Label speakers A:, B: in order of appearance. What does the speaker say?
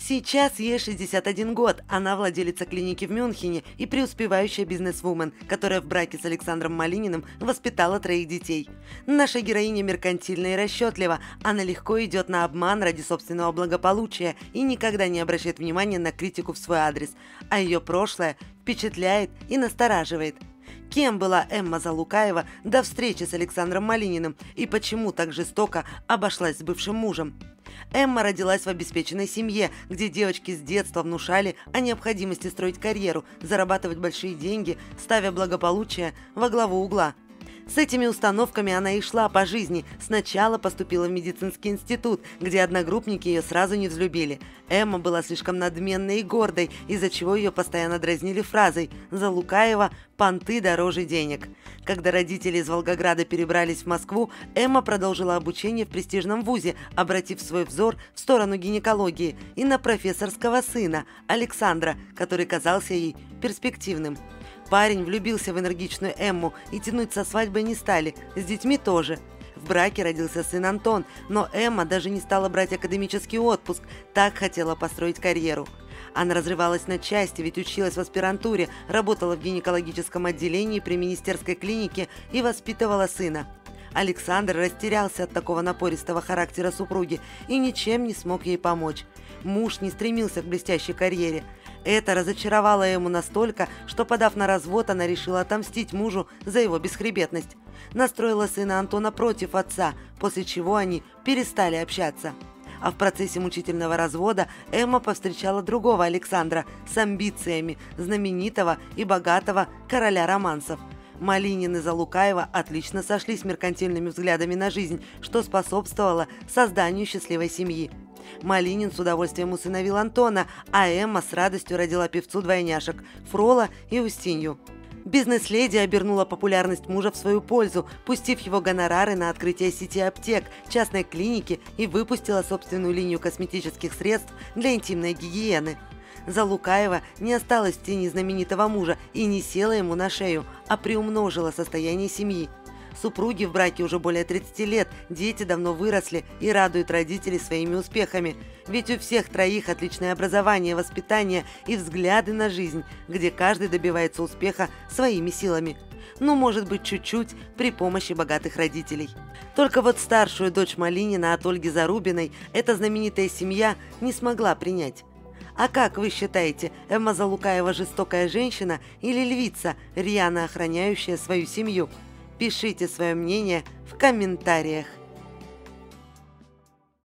A: Сейчас ей 61 год, она владелица клиники в Мюнхене и преуспевающая бизнесвумен, которая в браке с Александром Малининым воспитала 3 детей. Наша героиня меркантильна и расчетлива, она легко идет на обман ради собственного благополучия и никогда не обращает внимания на критику в свой адрес, а ее прошлое впечатляет и настораживает. Кем была Эмма Залукаева до встречи с Александром Малининым и почему так жестоко обошлась с бывшим мужем? Эмма родилась в обеспеченной семье, где девочки с детства внушали о необходимости строить карьеру, зарабатывать большие деньги, ставя благополучие во главу угла. С этими установками она и шла по жизни. Сначала поступила в медицинский институт, где одногруппники ее сразу не взлюбили. Эмма была слишком надменной и гордой, из-за чего ее постоянно дразнили фразой «Залукаева, понты дороже денег». Когда родители из Волгограда перебрались в Москву, Эмма продолжила обучение в престижном вузе, обратив свой взор в сторону гинекологии и на профессорского сына, Александра, который казался ей перспективным. Парень влюбился в энергичную Эмму, и тянуть со свадьбой не стали, с детьми тоже. В браке родился сын Антон, но Эмма даже не стала брать академический отпуск, так хотела построить карьеру. Она разрывалась на части, ведь училась в аспирантуре, работала в гинекологическом отделении при министерской клинике и воспитывала сына. Александр растерялся от такого напористого характера супруги и ничем не смог ей помочь. Муж не стремился к блестящей карьере. Это разочаровало ему настолько, что, подав на развод, она решила отомстить мужу за его бесхребетность. Настроила сына Антона против отца, после чего они перестали общаться. А в процессе мучительного развода Эмма повстречала другого Александра с амбициями, знаменитого и богатого короля романсов. Малинин и Залукаева отлично сошлись меркантильными взглядами на жизнь, что способствовало созданию счастливой семьи. Малинин с удовольствием усыновил Антона, а Эмма с радостью родила певцу двойняшек Фрола и Устинью. Бизнес-леди обернула популярность мужа в свою пользу, пустив его гонорары на открытие сети аптек, частной клиники и выпустила собственную линию косметических средств для интимной гигиены. Залукаева не осталась в тени знаменитого мужа и не села ему на шею, а приумножила состояние семьи. Супруги в браке уже более 30 лет, дети давно выросли и радуют родителей своими успехами. Ведь у всех троих отличное образование, воспитание и взгляды на жизнь, где каждый добивается успеха своими силами. Ну, может быть, чуть-чуть при помощи богатых родителей. Только вот старшую дочь Малинина от Ольги Зарубиной эта знаменитая семья не смогла принять. А как вы считаете, Эмма Залукаева жестокая женщина или львица, рьяно охраняющая свою семью? Пишите свое мнение в комментариях.